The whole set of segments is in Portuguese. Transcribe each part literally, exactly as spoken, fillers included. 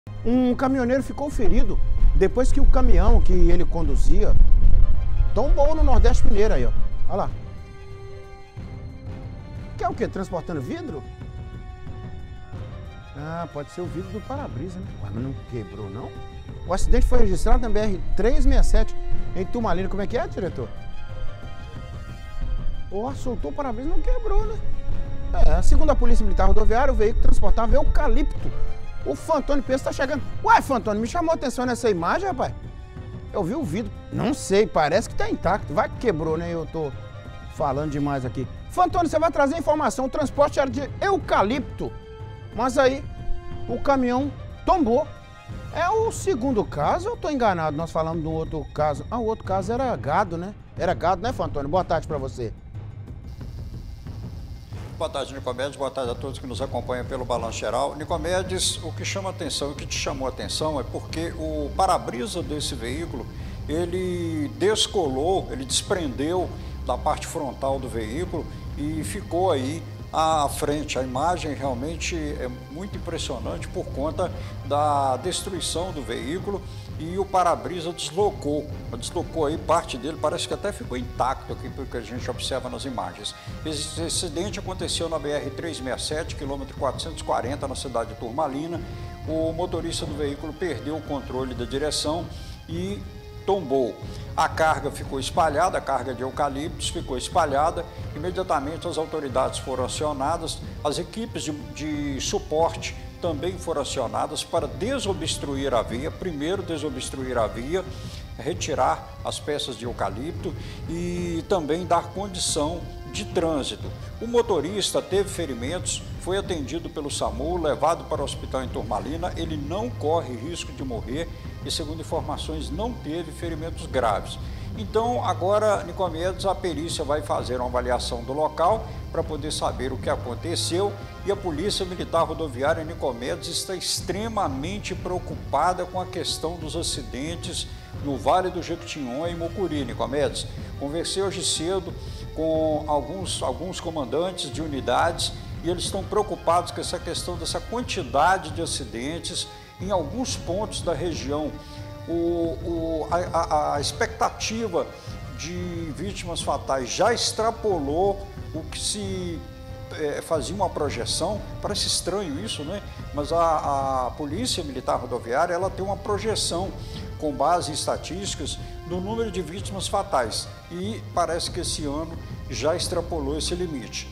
Um caminhoneiro ficou ferido depois que o caminhão que ele conduzia tombou no Nordeste Mineiro aí, ó. Olha lá. Quer o quê? Transportando vidro? Ah, pode ser o vidro do para-brisa, né? Ué, mas não quebrou, não? O acidente foi registrado na B R trezentos e sessenta e sete, em Turmalina. Como é que é, diretor? Ó, soltou o para-brisa, não quebrou, né? É, segundo a Polícia Militar Rodoviária, o veículo transportava eucalipto. O Fantônio Peço tá chegando. Uai, Fantônio, me chamou a atenção nessa imagem, rapaz. Eu vi o vidro. Não sei, parece que tá intacto. Vai que quebrou, né? Eu tô falando demais aqui. Fantônio, você vai trazer informação. O transporte era de eucalipto. Mas aí, o caminhão tombou. É o segundo caso, eu tô enganado? Nós falamos de um outro caso. Ah, o outro caso era gado, né? Era gado, né, Fantônio? Boa tarde pra você. Boa tarde, Nicomedes. Boa tarde a todos que nos acompanham pelo Balanço Geral. Nicomedes, o que chama atenção, o que te chamou atenção é porque o para-brisa desse veículo, ele descolou, ele desprendeu da parte frontal do veículo e ficou aí à frente. A imagem realmente é muito impressionante por conta da destruição do veículo e o para-brisa deslocou, deslocou aí parte dele, parece que até ficou intacto aqui pelo que a gente observa nas imagens. Esse acidente aconteceu na B R trezentos e sessenta e sete, quilômetro quatrocentos e quarenta, na cidade de Turmalina. O motorista do veículo perdeu o controle da direção e tombou. A carga ficou espalhada, a carga de eucaliptos ficou espalhada. Imediatamente as autoridades foram acionadas, as equipes de, de suporte também foram acionadas para desobstruir a via, primeiro desobstruir a via, retirar as peças de eucalipto e também dar condição de trânsito. O motorista teve ferimentos, foi atendido pelo SAMU, levado para o hospital em Turmalina, ele não corre risco de morrer e, segundo informações, não teve ferimentos graves. Então, agora, Nicomedes, a perícia vai fazer uma avaliação do local para poder saber o que aconteceu e a Polícia Militar Rodoviária Nicomedes está extremamente preocupada com a questão dos acidentes no Vale do Jequitinhonha e Mucuri, Nicomedes. Conversei hoje cedo com alguns, alguns comandantes de unidades e eles estão preocupados com essa questão dessa quantidade de acidentes em alguns pontos da região. O, o, a, a expectativa de vítimas fatais já extrapolou o que se é, fazia uma projeção. Parece estranho isso, né? Mas a, a Polícia Militar Rodoviária ela tem uma projeção com base em estatísticas do número de vítimas fatais e parece que esse ano já extrapolou esse limite.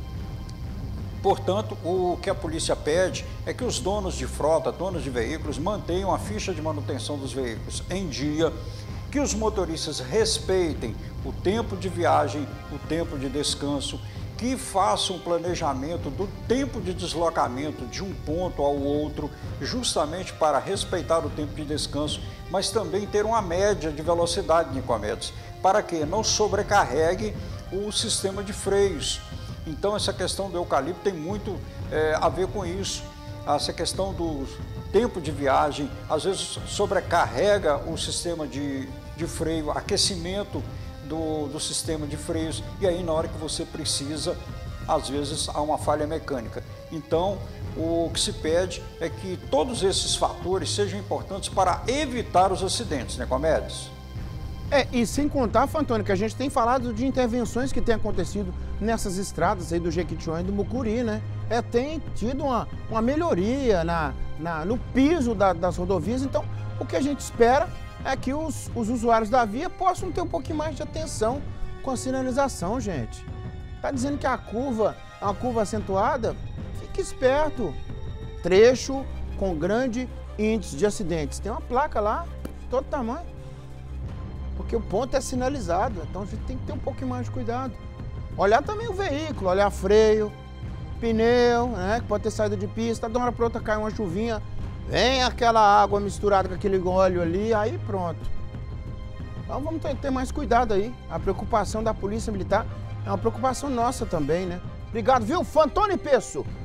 Portanto, o que a polícia pede é que os donos de frota, donos de veículos, mantenham a ficha de manutenção dos veículos em dia, que os motoristas respeitem o tempo de viagem, o tempo de descanso, que façam um planejamento do tempo de deslocamento de um ponto ao outro, justamente para respeitar o tempo de descanso, mas também ter uma média de velocidade, Nicomedes, para que não sobrecarregue o sistema de freios. Então, essa questão do eucalipto tem muito é, a ver com isso. Essa questão do tempo de viagem, às vezes sobrecarrega o sistema de, de freio, aquecimento do, do sistema de freios, e aí na hora que você precisa, às vezes há uma falha mecânica. Então, o que se pede é que todos esses fatores sejam importantes para evitar os acidentes, né, Nicomedes? É, e sem contar, Fantônio, que a gente tem falado de intervenções que têm acontecido nessas estradas aí do Jequitinhonha e do Mucuri, né? É, tem tido uma, uma melhoria na, na, no piso da, das rodovias, então o que a gente espera é que os, os usuários da via possam ter um pouquinho mais de atenção com a sinalização, gente. Tá dizendo que a curva é uma curva acentuada? Fique esperto. Trecho com grande índice de acidentes. Tem uma placa lá, de todo tamanho. Porque o ponto é sinalizado, então a gente tem que ter um pouquinho mais de cuidado. Olhar também o veículo, olhar freio, pneu, né, que pode ter saído de pista, de uma hora para outra cai uma chuvinha, vem aquela água misturada com aquele óleo ali, aí pronto. Então vamos ter, ter mais cuidado aí. A preocupação da Polícia Militar é uma preocupação nossa também, né? Obrigado, viu, Fantônio Peço?